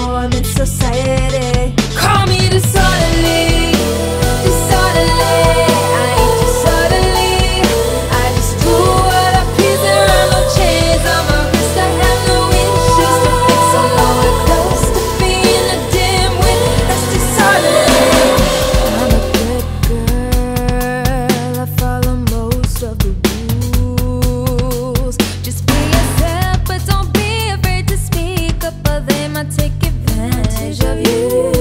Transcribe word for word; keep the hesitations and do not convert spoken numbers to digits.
norm in society. Call me disorderly, disorderly. I ain't disorderly. I just do what I please. There are no chains on my wrist. I have no issues to fix. I'm nowhere close to being a dimwit. That's disorderly. I'm a good girl. I follow most of the rules. Just be yourself, but don't be afraid to speak up, or they might take advantage of you.